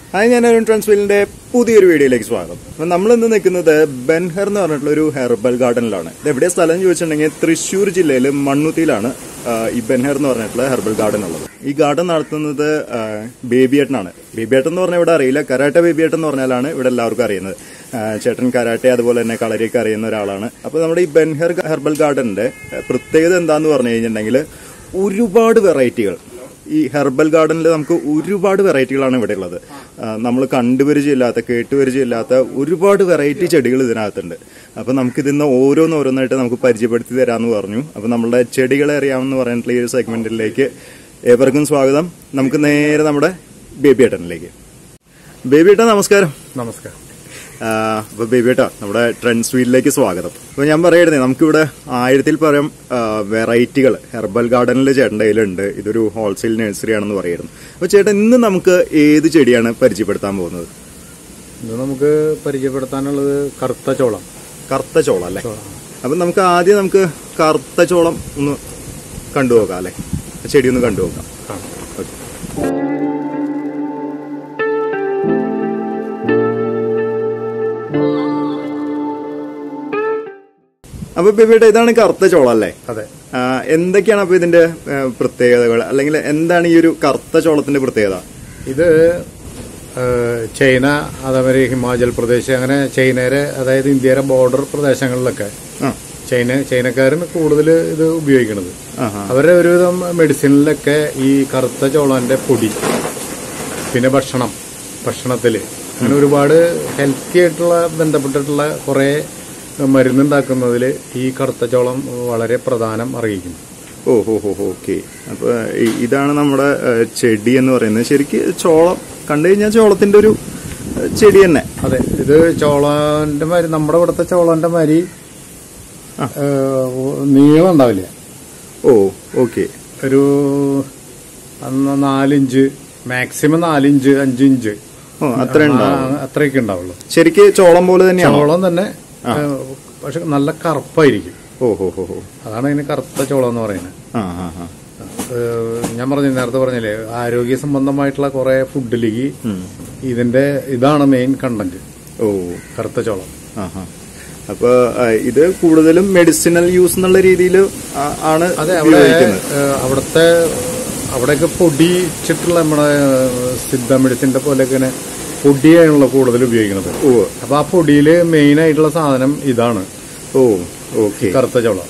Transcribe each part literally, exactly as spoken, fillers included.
Hi, ഞാൻ അരുൺ ട്രാൻസ്ഫീൽഡിന്റെ പുതിയൊരു വീഡിയോയിലേക്ക് സ്വാഗതം. അപ്പം നമ്മൾ ഇന്ന് നിൽക്കുന്നത് ബെൻഹർ എന്ന് പറഞ്ഞിട്ടുള്ള ഒരു ഹെർബൽ ഗാർഡനിലാണ്. ഇത് എവിടെയാ സ്ഥലം എന്ന് ചോദിച്ചിട്ടുണ്ടെങ്കിൽ തൃശ്ശൂർ ജില്ലയിൽ മണ്ണുത്തിയിലാണ് ഈ ബെൻഹർ എന്ന് പറഞ്ഞിട്ടുള്ള ഹെർബൽ ഗാർഡൻ ഉള്ളത്. ഈ ഗാർഡൻ നടത്തുന്നത് ബേബിയേട്ടനാണ്. ബേബിയേട്ടൻ എന്ന് പറഞ്ഞാൽ ഇവിടെ അറിയില്ല, കരാട്ടെ ബേബിയേട്ടൻ എന്ന് പറഞ്ഞാലാണ് ഇവിടെ എല്ലാവർക്കും അറിയുന്നത്. ചേട്ടൻ കരാട്ടെ അതുപോലെ തന്നെ കളരിയൊക്കെ അറിയുന്ന ഒരാളാണ്. അപ്പോൾ നമ്മുടെ ഈ ബെൻഹർ ഹെർബൽ ഗാർഡന്റെ പ്രത്യേകത എന്താന്ന് പറഞ്ഞു കഴിഞ്ഞിട്ടുണ്ടെങ്കിൽ ഒരുപാട് വെറൈറ്റികൾ ഈ ഹെർബൽ ഗാർഡനിൽ നമുക്ക് ഒരുപാട് വെറൈറ്റികളാണ് ഇവിടെ ഉള്ളത്. നമ്മൾ കണ്ടുപരിചയമില്ലാത്ത കേട്ടുപരിചയമില്ലാത്ത ഒരുപാട് വെറൈറ്റി ചെടികൾ ഇതിനകത്തുണ്ട്. അപ്പം നമുക്കിതിന്ന് ഓരോന്നോരോന്നായിട്ട് നമുക്ക് പരിചയപ്പെടുത്തി തരാമെന്ന് പറഞ്ഞു. അപ്പം നമ്മളുടെ ചെടികളെ അറിയാമെന്ന് പറഞ്ഞിട്ടുള്ള ഈ ഒരു സെഗ്മെന്റിലേക്ക് ഏവർക്കും സ്വാഗതം. നമുക്ക് നേരെ നമ്മുടെ ബേബിയേട്ടനിലേക്ക്. ബേബിയേട്ട നമസ്കാരം. നമസ്കാരം. അപ്പൊ ബേബിയേട്ടാ, നമ്മുടെ ട്രെൻഡ്സ്വീലിലേക്ക് സ്വാഗതം. അപ്പൊ ഞാൻ പറയണേ, നമുക്കിവിടെ ആയിരത്തിൽ പരം വെറൈറ്റികൾ ഹെർബൽ ഗാർഡനിൽ ചേട്ടൻ്റെ കയ്യിലുണ്ട്. ഇതൊരു ഹോൾസെയിൽ നഴ്സറി ആണെന്ന് പറയുന്നു. അപ്പൊ ചേട്ടൻ ഇന്ന് നമുക്ക് ഏത് ചെടിയാണ് പരിചയപ്പെടുത്താൻ പോകുന്നത്? ഇത് നമുക്ക് പരിചയപ്പെടുത്താനുള്ളത് കറുത്ത ചോളം. കറുത്ത ചോളം അല്ലേ? അപ്പൊ നമുക്ക് ആദ്യം നമുക്ക് കറുത്ത ചോളം ഒന്ന് കണ്ടുപോകാം അല്ലെ? ചെടി ഒന്ന് കണ്ടുപോകാം. ഓക്കെ. അപ്പൊ ബേബിയുടെ ഇതാണ് കറുത്ത ചോളം അല്ലേ? അതെ. എന്തൊക്കെയാണ് അപ്പൊ ഇതിന്റെ പ്രത്യേകതകൾ, അല്ലെങ്കിൽ എന്താണ് ഈ ഒരു കറുത്ത ചോളത്തിന്റെ പ്രത്യേകത? ഇത് ചൈന, അതേമാതിരി ഹിമാചൽ പ്രദേശ്, അങ്ങനെ ചൈനയുടെ അതായത് ഇന്ത്യയുടെ ബോർഡർ പ്രദേശങ്ങളിലൊക്കെ ചൈന ചൈനക്കാരന് കൂടുതൽ ഇത് ഉപയോഗിക്കുന്നത്. അവരുടെ ഒരുവിധം മെഡിസിനിലൊക്കെ ഈ കറുത്ത ചോളന്റെ പൊടി, പിന്നെ ഭക്ഷണം ഭക്ഷണത്തില് അങ്ങനെ ഒരുപാട് ഹെൽത്തി ആയിട്ടുള്ള ബന്ധപ്പെട്ടിട്ടുള്ള കുറെ മരുന്നുണ്ടാക്കുന്നതിൽ ഈ കറുത്ത ചോളം വളരെ പ്രധാനം അറിയിക്കുന്നു. ഓ ഹോ ഹോ ഓക്കെ. അപ്പൊ ഇതാണ് നമ്മുടെ ചെടി എന്ന് പറയുന്നത്. ശരിക്ക് ചോളം കണ്ടു കഴിഞ്ഞാൽ ചോളത്തിന്റെ ഒരു ചെടി തന്നെ. അതെ, ഇത് ചോളന്റെ മാതിരി നമ്മുടെ ഇവിടുത്തെ ചോളന്റെ മാതിരി നീളം ഉണ്ടാവില്ല. Oh okay. ഒരു നാലിഞ്ച്, മാക്സിമം നാലിഞ്ച് അഞ്ചിഞ്ച് അത്ര അത്രയൊക്കെ ഉണ്ടാവുള്ളൂ. ശരിക്ക് ചോളം പോലെ തന്നെയാണ്. ചോളം തന്നെ, പക്ഷെ നല്ല കറുപ്പായിരിക്കും. ഓ ഹോ ഹോ. അതാണ് അതിന് കറുത്ത ചോളം എന്ന് പറയുന്നത്. ഞാൻ പറഞ്ഞു നേരത്തെ പറഞ്ഞില്ലേ, ആരോഗ്യ സംബന്ധമായിട്ടുള്ള കുറെ ഫുഡിലേക്ക് ഇതിന്റെ ഇതാണ് മെയിൻ കണ്ടന്റ്. ഓ, കറുത്ത ചോളം. അപ്പൊ ഇത് കൂടുതലും മെഡിസിനൽ യൂസ് എന്നുള്ള രീതിയിൽ ആണ്. അതെ, അവിടെ അവിടുത്തെ അവിടെയൊക്കെ പൊടിച്ചിട്ടുള്ള നമ്മുടെ സിദ്ധ മെഡിസിന്റെ പോലെയൊക്കെ പൊടിയാണല്ലോ കൂടുതൽ ഉപയോഗിക്കുന്നത്. ഓ, അപ്പൊ ആ പൊടിയില് മെയിൻ ആയിട്ടുള്ള സാധനം ഇതാണ്. ഓ ഓക്കെ, കറുത്ത ചോളം.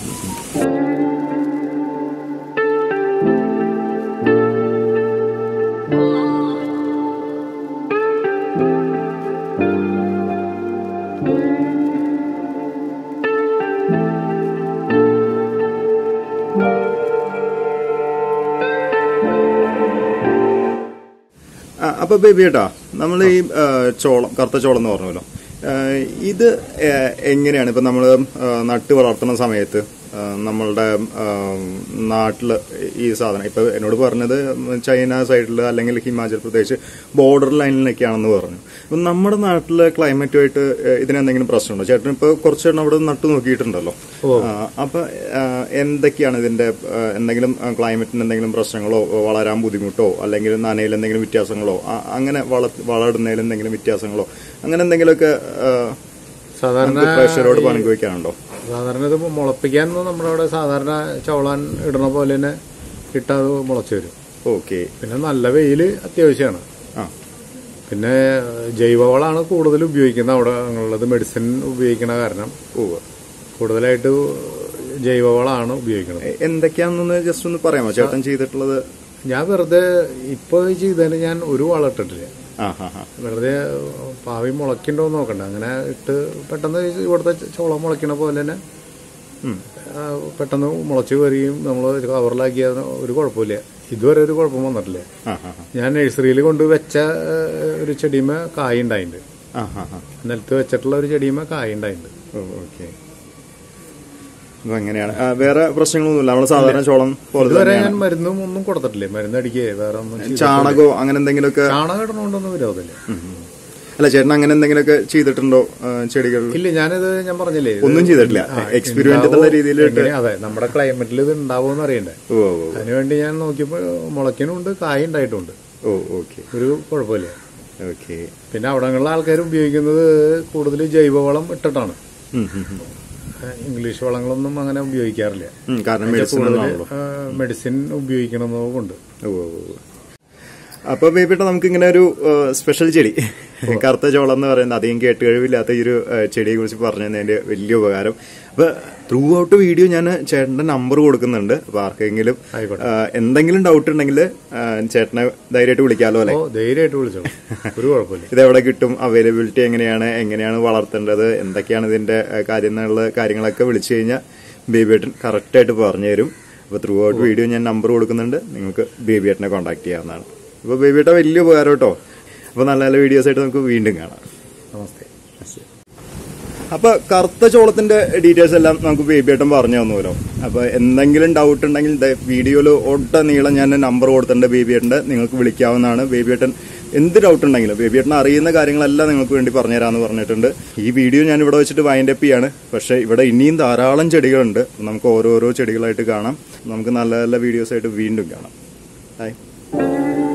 അപ്പൊ ബേബിയേട്ടാ, നമ്മൾ ഈ ചോളം, കറുത്ത ചോളം എന്ന് പറഞ്ഞല്ലോ, ഇത് എങ്ങനെയാണ് ഇപ്പൊ നമ്മൾ നട്ട് വളർത്തുന്ന സമയത്ത് നമ്മളുടെ നാട്ടില് ഈ സാധനം ഇപ്പൊ എന്നോട് പറഞ്ഞത് ചൈന സൈഡിൽ അല്ലെങ്കിൽ ഹിമാചൽ പ്രദേശ് ബോർഡർ ലൈനിലൊക്കെയാണെന്ന് പറഞ്ഞു. അപ്പൊ നമ്മുടെ നാട്ടിലെ ക്ലൈമറ്റുമായിട്ട് ഇതിനെന്തെങ്കിലും പ്രശ്നമുണ്ടോ? ചേട്ടൻ ഇപ്പൊ കുറച്ചെണ്ണം അവിടെ നട്ടു നോക്കിയിട്ടുണ്ടല്ലോ. അപ്പൊ എന്തൊക്കെയാണ് ഇതിന്റെ എന്തെങ്കിലും ക്ലൈമറ്റിന് എന്തെങ്കിലും പ്രശ്നങ്ങളോ, വളരാൻ ബുദ്ധിമുട്ടോ, അല്ലെങ്കിൽ നനയിൽ എന്തെങ്കിലും വ്യത്യാസങ്ങളോ, അങ്ങനെ വള വളരുന്നതിൽ എന്തെങ്കിലും വ്യത്യാസങ്ങളോ, അങ്ങനെ എന്തെങ്കിലുമൊക്കെ സാധാരണ പ്രേക്ഷകരോട് പങ്കുവയ്ക്കാനുണ്ടോ? സാധാരണ ഇത് മുളപ്പിക്കാൻ നമ്മുടെ അവിടെ സാധാരണ ചോളാൻ ഇടണ പോലെ തന്നെ ഇട്ടത് മുളച്ചു വരും. ഓക്കെ. പിന്നെ നല്ല വെയില് അത്യാവശ്യമാണ്. പിന്നെ ജൈവവളമാണ് കൂടുതൽ ഉപയോഗിക്കുന്നത് അവിടെ ഉള്ളത്. മെഡിസിൻ ഉപയോഗിക്കണ കാരണം കൂടുതലായിട്ട് ജൈവവളമാണ് ഉപയോഗിക്കുന്നത്. എന്തൊക്കെയാണെന്ന് ജസ്റ്റ് ഒന്ന് പറയാമോ ചേട്ടൻ ചെയ്തിട്ടുള്ളത്? ഞാൻ വെറുതെ ഇപ്പൊ ചെയ്തതിന് ഞാൻ ഒരു വളം ഇട്ടിട്ടില്ല. വെറുതെ പാവി മുളയ്ക്കണ്ടോ നോക്കണ്ട, അങ്ങനെ ഇട്ട് പെട്ടെന്ന് ഇവിടുത്തെ ചോളം മുളയ്ക്കണ പോലെ തന്നെ പെട്ടെന്ന് മുളച്ച് വരികയും നമ്മൾ കവറിലാക്കിയ ഒരു കുഴപ്പമില്ല. ഇതുവരെ ഒരു കുഴപ്പം വന്നിട്ടില്ല. ഞാൻ നഴ്സറിയിൽ കൊണ്ട് വെച്ച ഒരു ചെടിയുമേ കായ ഉണ്ടായിട്ടുണ്ട്. നിലത്ത് വെച്ചിട്ടുള്ള ഒരു ചെടിയുമേ കായ ഉണ്ടായിട്ടുണ്ട്. ഓക്കെ. അങ്ങനെയാണ്. വേറെ പ്രശ്നങ്ങളൊന്നുമില്ല. നമ്മള് സാധാരണ ചോളം പോലെ ഞാൻ മരുന്നും ഒന്നും കൊടുത്തിട്ടില്ലേ, മരുന്ന് അടിക്കേ വേറെ ഒന്നും. ചാണകോ അങ്ങനെ എന്തെങ്കിലുമൊക്കെ? ചാണകം ഇടണോണ്ടൊന്നും വിരോധമില്ല. അല്ല, ചേട്ടൻ അങ്ങനെ എന്തെങ്കിലുമൊക്കെ ചെയ്തിട്ടുണ്ടോ ചെടികൾ? ഇല്ല, ഞാനിത് ഞാൻ പറഞ്ഞില്ലേ ഒന്നും ചെയ്തിട്ടില്ല. എക്സ്പെരിമെന്റ് രീതിയിൽ. അതെ, നമ്മുടെ ക്ലൈമറ്റിൽ ഇത് ഉണ്ടാവുമെന്ന് അറിയണ്ടേ. അതിനുവേണ്ടി ഞാൻ നോക്കിയപ്പോ മുളയ്ക്കനുണ്ട്, കായ ഉണ്ടായിട്ടുണ്ട്. Oh okay. ഒരു കുഴപ്പമില്ല. ഓക്കെ. പിന്നെ അവിടങ്ങളിലെ ആൾക്കാർ ഉപയോഗിക്കുന്നത് കൂടുതൽ ജൈവവളം ഇട്ടിട്ടാണ്. ഇംഗ്ലീഷ് വളങ്ങളൊന്നും അങ്ങനെ ഉപയോഗിക്കാറില്ല. കാരണം മെഡിസിൻ ഉപയോഗിക്കണമെന്നുകൊണ്ട്. അപ്പൊ ബേബിട്ട നമുക്ക് ഇങ്ങനെ ഒരു സ്പെഷ്യൽ ചെടി കറുത്ത ചോളം എന്ന് പറയുന്നത് അധികം കേട്ടുകഴിവില്ലാത്ത ഈ ഒരു ചെടിയെ കുറിച്ച് പറഞ്ഞതിന്റെ വലിയ ഉപകാരം. അപ്പൊ ത്രൂ ഔട്ട് വീഡിയോ ഞാൻ ചേട്ടന്റെ നമ്പർ കൊടുക്കുന്നുണ്ട്. അപ്പൊ ആർക്കെങ്കിലും എന്തെങ്കിലും ഡൗട്ട് ഉണ്ടെങ്കിൽ ചേട്ടനെ ധൈര്യമായിട്ട് വിളിക്കാലോ അല്ലെ? ധൈര്യമായിട്ട് വിളിച്ചോ, ഒരു കുഴപ്പമില്ല. ഇതെവിടെ കിട്ടും, അവൈലബിലിറ്റി എങ്ങനെയാണ്, എങ്ങനെയാണ് വളർത്തേണ്ടത്, എന്തൊക്കെയാണ് ഇതിന്റെ കാര്യം എന്നുള്ള കാര്യങ്ങളൊക്കെ വിളിച്ചു കഴിഞ്ഞാൽ ബേബിയേട്ടൻ കറക്റ്റ് ആയിട്ട് പറഞ്ഞു തരും. അപ്പൊ ത്രൂ ഔട്ട് വീഡിയോ ഞാൻ നമ്പർ കൊടുക്കുന്നുണ്ട്, നിങ്ങൾക്ക് ബേബിയേട്ടനെ കോൺടാക്ട് ചെയ്യാവുന്നതാണ്. അപ്പൊ ബേബിയേട്ട വലിയ ഉപകാരം കേട്ടോ. അപ്പൊ നല്ല നല്ല വീഡിയോസ് ആയിട്ട് നമുക്ക് വീണ്ടും കാണാം. നമസ്തേ. അപ്പൊ കറുത്ത ചോളത്തിന്റെ ഡീറ്റെയിൽസ് എല്ലാം നമുക്ക് ബേബിയേട്ടൻ പറഞ്ഞു തന്നുമല്ലോ. അപ്പൊ എന്തെങ്കിലും ഡൗട്ട് ഉണ്ടെങ്കിൽ വീഡിയോയിൽ ഒട്ട നീളം ഞാൻ നമ്പർ കൊടുത്തിട്ടുണ്ട് ബേബിയേട്ടന്റെ, നിങ്ങൾക്ക് വിളിക്കാവുന്നതാണ്. ബേബിയേട്ടൻ എന്ത് ഡൗട്ട് ഉണ്ടെങ്കിലും ബേബിയേട്ടൻ അറിയുന്ന കാര്യങ്ങളെല്ലാം നിങ്ങൾക്ക് വേണ്ടി പറഞ്ഞുതരാമെന്ന് പറഞ്ഞിട്ടുണ്ട്. ഈ വീഡിയോ ഞാൻ ഇവിടെ വെച്ചിട്ട് വൈൻഡ് അപ്പ് ചെയ്യാണ്. പക്ഷെ ഇവിടെ ഇനിയും ധാരാളം ചെടികളുണ്ട്. നമുക്ക് ഓരോരോ ചെടികളായിട്ട് കാണാം. നമുക്ക് നല്ല നല്ല വീഡിയോസ് ആയിട്ട് വീണ്ടും കാണാം. ബൈ.